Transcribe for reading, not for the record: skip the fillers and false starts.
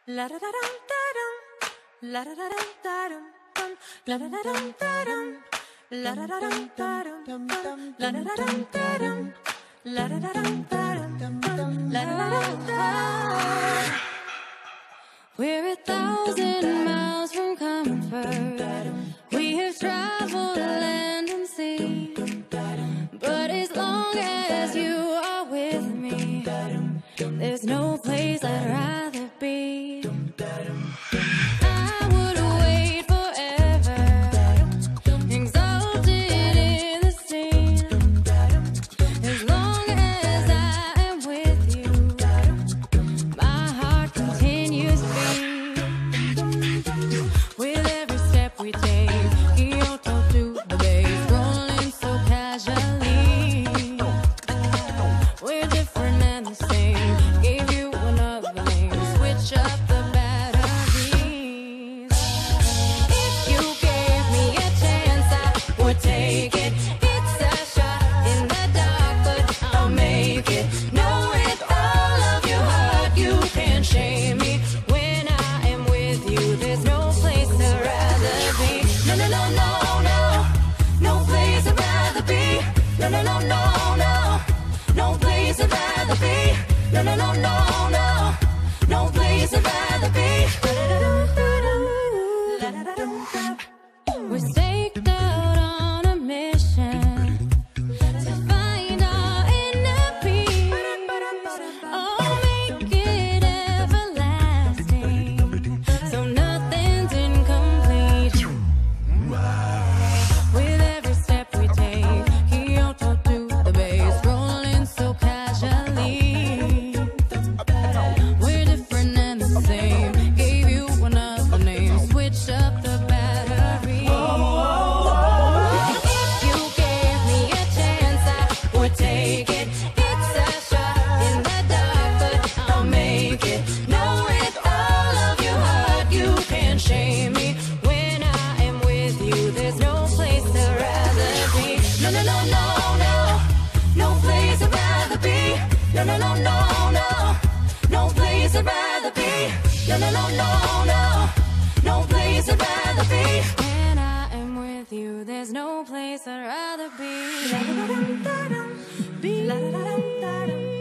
La da da dum da dum, la da da dum da dum dum, la da da dum da dum, la da da dum da dum dum, la da da dum da dum, la da da dum da dum dum, la da da dum da. We're 1,000 miles from comfort. We have traveled land and sea, but as long as you are with me, there's no place I'd rather be. I would wait forever, exalted in the scene. As long as I am with you, my heart continues to beat. With every step we take, Kyoto to the base, rolling so casually. We're different and the same. Gave you another name, switch up the batteries. If you gave me a chance, I would take it. It's a shot in the dark, but I'll make it. Know with all of your heart, you can't shame me. When I am with you, there's no place I'd rather be. No, no, no, no, no. No place I'd rather be. No, no, no, no, no. No place I'd rather be. No, no, no, no, no. No place I'd rather be. We're staked out on a mission to find our inner peace. Oh, make it everlasting, so nothing's incomplete. With every step we take, Kyoto to the base, rolling so casually. We're different and the same. Gave you another name, switched up the battery. If you gave me a chance, I would take it. It's a shot in the dark, but I'll make it. Know with all of your heart, you can't shame me. When I am with you, there's no place I'd rather be. No, no, no, no, no. No place I'd rather be. No, no, no, no, no. No place I'd rather be. No, no, no, no, no. No place I'd rather be. When I am with you, there's no place I'd rather be. La da da dum da dum, be la da da dum da dum.